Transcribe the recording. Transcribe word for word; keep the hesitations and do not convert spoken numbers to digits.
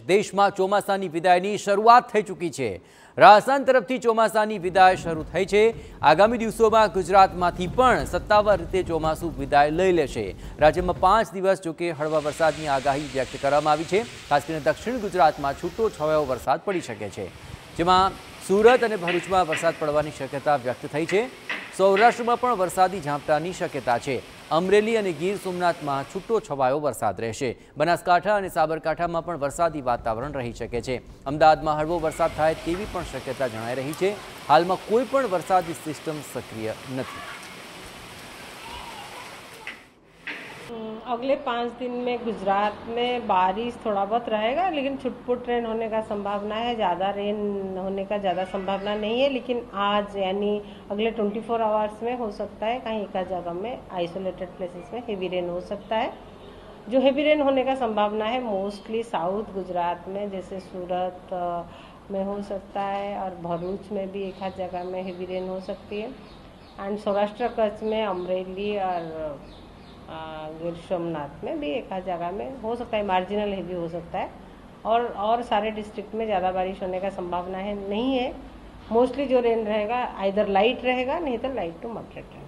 દેશમાં ચોમાસાની વિદાયની શરૂઆત થઈ ચૂકી છે। રાજસ્થાન તરફથી ચોમાસાની વિદાય શરૂ થઈ છે। આગામી દિવસોમાં ગુજરાતમાંથી પણ સત્તાવાર રીતે ચોમાસું વિદાય લઈ લેશે। રાજ્યમાં પાંચ દિવસ જોકે હળવા વરસાદની આગાહી વ્યક્ત કરવામાં આવી છે। ખાસ કરીને દક્ષિણ ગુજરાતમાં છૂટો છવાયો વરસાદ પડી શકે છે, જેમાં સુરત અને ભરૂચમાં વરસાદ પડવાની શક્યતા વ્યક્ત થઈ છે। સૌરાષ્ટ્રમાં પણ વરસાદી ઝાપટાની શક્યતા છે। અમરેલી અને ગીર સોમનાથમાં છૂટો છવાયો વરસાદ રહેશે। બનાસકાંઠા અને સાબરકાંઠામાં પણ વરસાદી વાતાવરણ રહી શકે છે। અમદાવાદમાં હળવો વરસાદ થાય તેવી પણ શક્યતા જણાઈ રહી છે। હાલમાં કોઈ પણ વરસાદી સિસ્ટમ સક્રિય નથી। अगले पाँच दिन में गुजरात में बारिश थोड़ा बहुत रहेगा, लेकिन छुटपुट रेन होने का संभावना है। ज़्यादा रेन होने का ज़्यादा संभावना नहीं है, लेकिन आज यानी अगले चौबीस आवर्स में हो सकता है कहीं एक जगह में आइसोलेटेड प्लेसेस में हेवी रेन हो सकता है। जो हेवी रेन होने का संभावना है मोस्टली साउथ गुजरात में, जैसे सूरत में हो सकता है और भरूच में भी एक आध जगह में हेवी रेन हो सकती है। एंड सौराष्ट्र कच्छ में अमरेली और गिर सोमनाथ में भी एक आध जगह में हो सकता है, मार्जिनल हेवी हो सकता है। और और सारे डिस्ट्रिक्ट में ज़्यादा बारिश होने का संभावना है नहीं है। मोस्टली जो रेन रहेगा आइदर लाइट रहेगा, नहीं तो लाइट टू मॉडरेट रहेगा।